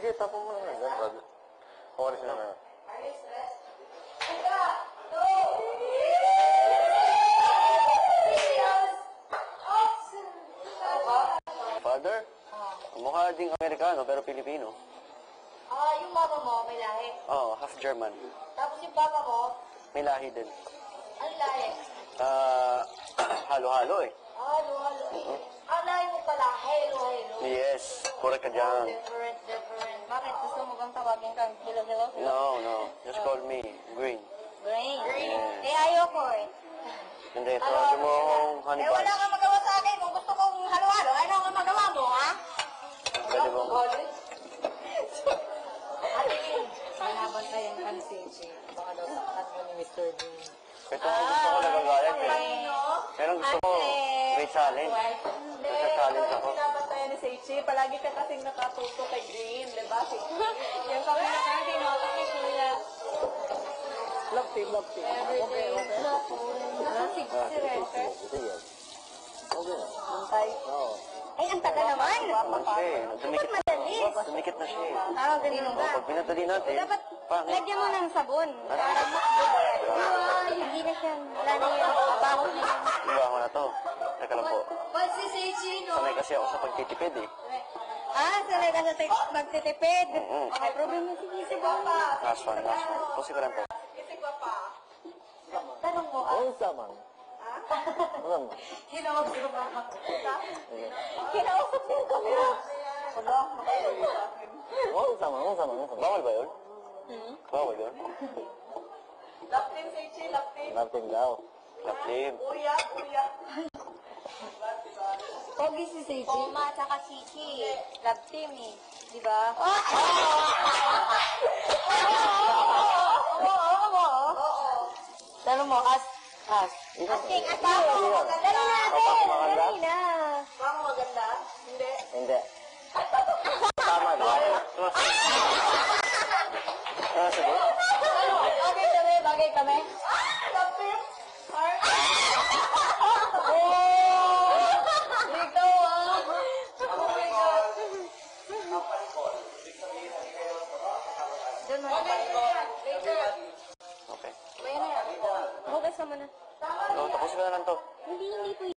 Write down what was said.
Sige, tapon mo na yan, brother. Oras na na. Father? Mukha ding Amerikano pero Pilipino. Yung mama mo, may lahi. Oo, half German. Tapos yung papa mo, May lahi din. ano lahi? Halo-halo eh. Halo. Ang lahi mo pala, hello. Yes, correct ka dyan. Different. Bakit? Gusto mo bang tawagin kang hello? No. Just call me Green. Green. Yes. Ayoko eh. Hindi, tawagin mo akong honey buns. Wala kang magawa sa akin. Kung gusto kong halo-halo, ano ang magawa mo, ha? Pwede mo. Hanaban tayong kansisi. Baka daw saktan mo ni Mr. Dean. Ito ang gusto ko nagagalit eh. Pero ang gusto ko, may challenge. Nagka-challenge ako. Pinabantayan ni Seichi. Palagi ka kasing nakatuto kay Green, di ba? Yung kami na kasi, no? Kami kuya. Love team. Okay. Si Renfer. Bantay. Ay, ang taga naman. Naman siya eh. Ba't madali? Dumikit na siya eh. Ganun ba? Pag pinatali natin, Dapat pangit. lagyan mo ng sabon. Para hindi na siya. Wala na yun. Mabango na yun. Iba ako na to. Teka lang po. Ba't si Seichi, no? Sanay kasi ako sa pagtitipid eh. Sanay ka sa magtitipid. Mm-mm. Ay, problema si Papa. Last one. Pusi ko rin po. Tanong mo, Saman. Kinausap mo ba ako? Kinausap mo kami. Wala, makakaya sa akin. Bawal ba yun? Bawal yun? Love team, Seichi, love team. Laptim daw. Laptim. Kuya. Pogi si Seichi. Oma, tsaka Chichi. Love team eh. Di ba? Tanong mo, as. Asking, asawa. Dali na. Bang maganda? Hindi. Hindi. Tama ba? Sige. Bagay kami. Love team. Heart. Ikaw ah. Oh my God. Doon mo. Okay. Hugas naman na. Tapusin ko na lang to. Hindi po